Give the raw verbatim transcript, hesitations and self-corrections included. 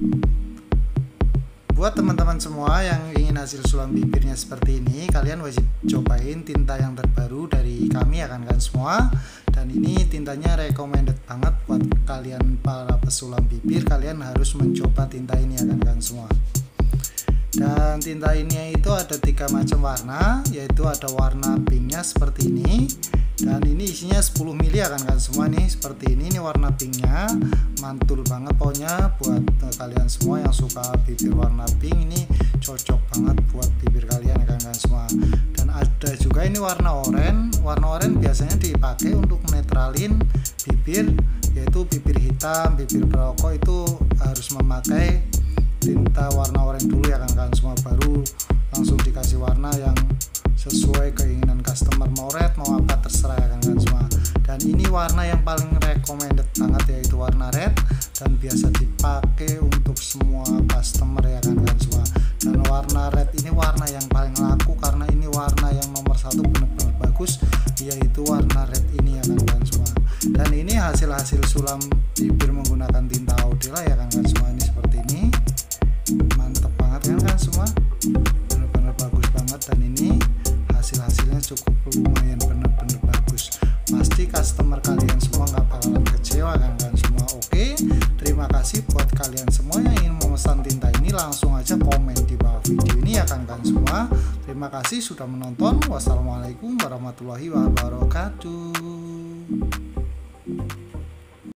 Buat teman-teman semua yang ingin hasil sulam bibirnya seperti ini, kalian wajib cobain tinta yang terbaru dari kami ya kan semua. Dan ini tintanya recommended banget buat kalian para pesulam bibir. Kalian harus mencoba tinta ini ya kan semua. Dan tinta ini itu ada tiga macam warna, yaitu ada warna pinknya seperti ini. Dan ini isinya sepuluh mili ya kan semua nih, seperti ini. Ini warna pinknya mantul banget pokoknya buat kalian semua yang suka bibir warna pink, ini cocok banget buat bibir kalian ya kan semua. Dan ada juga ini warna oranye. Warna oranye biasanya dipakai untuk netralin bibir, yaitu bibir hitam, bibir perokok itu harus memakai tinta warna oranye dulu ya kan semua, baru langsung dikasih warna yang sesuai keinginan customer, mau red mau apa terserah ya kan semua. Dan ini warna yang paling recommended banget yaitu warna red, dan biasa dipakai untuk semua customer ya kan semua. Dan warna red ini warna yang paling laku karena ini warna yang nomor satu benar-benar bagus, yaitu warna red ini ya kan semua. Dan ini hasil-hasil sulam bibir menggunakan tinta Audela ya kan semua, ini seperti ini, mantep banget kan semua, benar-benar bagus banget. Dan ini hasil-hasilnya cukup lumayan, bener-bener bagus. Pasti customer kalian semua nggak bakalan kecewa kan kan semua. Oke, terima kasih buat kalian semua yang ingin memesan tinta ini, langsung aja komen di bawah video ini ya kan kan semua. Terima kasih sudah menonton. Wassalamualaikum warahmatullahi wabarakatuh.